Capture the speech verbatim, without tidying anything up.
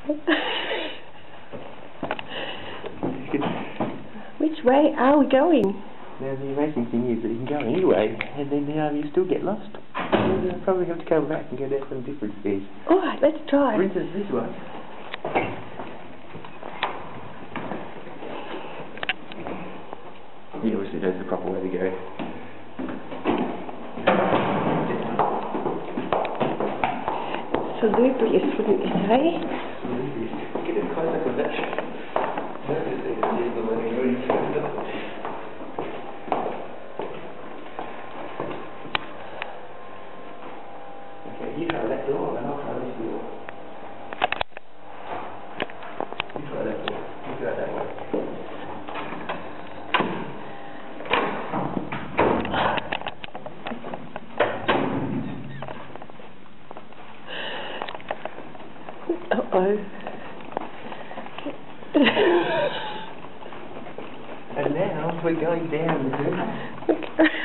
Which way are we going? Now the amazing thing is that you can go anyway, and then um, you still get lost. You'll probably have to come back and go down some different stairs. Alright, let's try. For instance, this one. Yeah, obviously that's the proper way to go. Salubrious, wouldn't you say? Salubrious. Get a close up of that. Okay, you try that door and I'll try this door. You try that door. You try that way. Uh-oh. And now we're going down the